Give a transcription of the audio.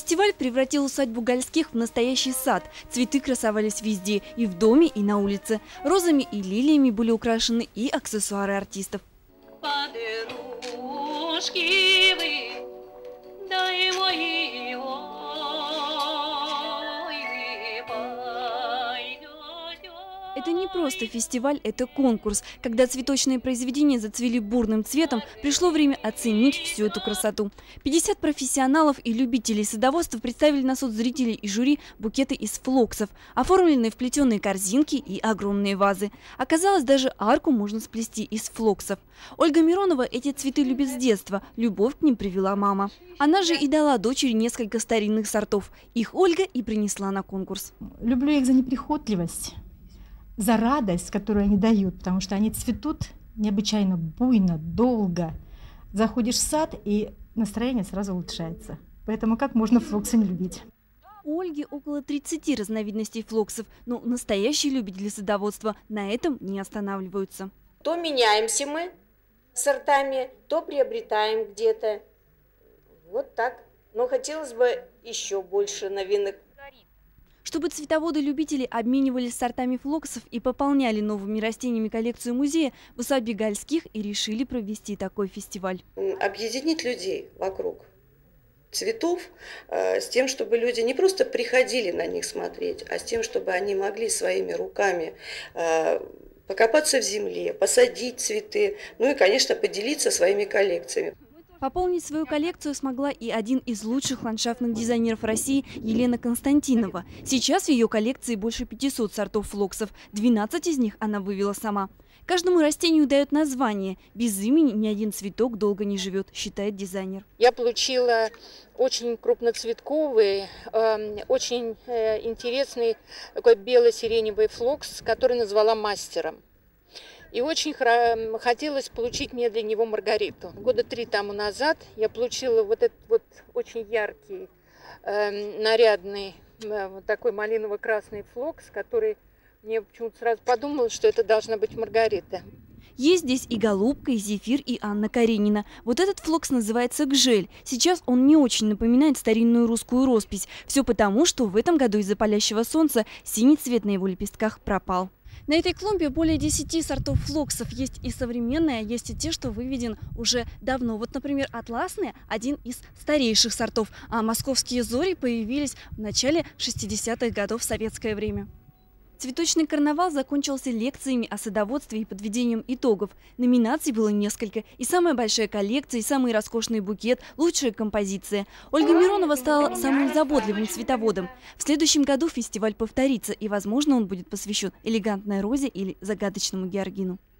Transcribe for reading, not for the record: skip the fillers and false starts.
Фестиваль превратил усадьбу Гальских в настоящий сад. Цветы красовались везде, и в доме, и на улице. Розами и лилиями были украшены и аксессуары артистов. Это не просто фестиваль, это конкурс. Когда цветочные произведения зацвели бурным цветом, пришло время оценить всю эту красоту. 50 профессионалов и любителей садоводства представили на суд зрителей и жюри букеты из флоксов, оформленные в плетеные корзинки и огромные вазы. Оказалось, даже арку можно сплести из флоксов. Ольга Миронова эти цветы любит с детства, любовь к ним привела мама. Она же и дала дочери несколько старинных сортов. Их Ольга и принесла на конкурс. Люблю их за неприхотливость, за радость, которую они дают, потому что они цветут необычайно буйно, долго. Заходишь в сад, и настроение сразу улучшается. Поэтому как можно флоксы не любить? У Ольги около 30 разновидностей флоксов, но настоящие любители садоводства на этом не останавливаются. То меняемся мы сортами, то приобретаем где-то. Вот так. Но хотелось бы еще больше новинок. Чтобы цветоводы-любители обменивались сортами флоксов и пополняли новыми растениями коллекцию музея, в усадьбе Гальских и решили провести такой фестиваль. Объединить людей вокруг цветов с тем, чтобы люди не просто приходили на них смотреть, а с тем, чтобы они могли своими руками покопаться в земле, посадить цветы, ну и, конечно, поделиться своими коллекциями. Пополнить свою коллекцию смогла и один из лучших ландшафтных дизайнеров России Елена Константинова. Сейчас в ее коллекции больше 500 сортов флоксов, 12 из них она вывела сама. Каждому растению дают название. Без имени ни один цветок долго не живет, считает дизайнер. Я получила очень крупноцветковый, очень интересный такой бело-сиреневый флокс, который назвала мастером. И очень хотелось получить мне для него маргариту. Года 3 тому назад я получила вот этот вот очень яркий, нарядный, вот такой малиново-красный флокс, который мне почему-то сразу подумала, что это должна быть маргарита. Есть здесь и Голубка, и Зефир, и Анна Каренина. Вот этот флокс называется гжель. Сейчас он не очень напоминает старинную русскую роспись. Все потому, что в этом году из-за палящего солнца синий цвет на его лепестках пропал. На этой клумбе более 10 сортов флоксов. Есть и современные, есть и те, что выведен уже давно. Вот, например, атласные – один из старейших сортов, а московские зори появились в начале 60-х годов в советское время. Цветочный карнавал закончился лекциями о садоводстве и подведением итогов. Номинаций было несколько. И самая большая коллекция, и самый роскошный букет, лучшая композиция. Ольга Миронова стала самым заботливым цветоводом. В следующем году фестиваль повторится, и, возможно, он будет посвящен элегантной розе или загадочному георгину.